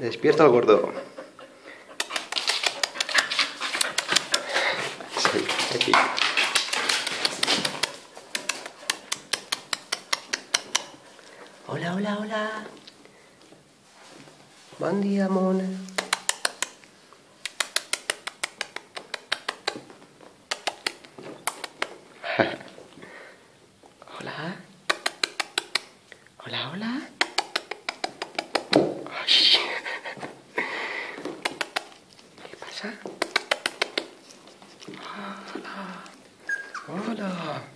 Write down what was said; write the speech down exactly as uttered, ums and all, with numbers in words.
Despierta el gordo. Sí, aquí. Hola, hola, hola. Buen día, mona. Hola. Hola, hola. Ay. ¿Qué pasa? Hola. Hola.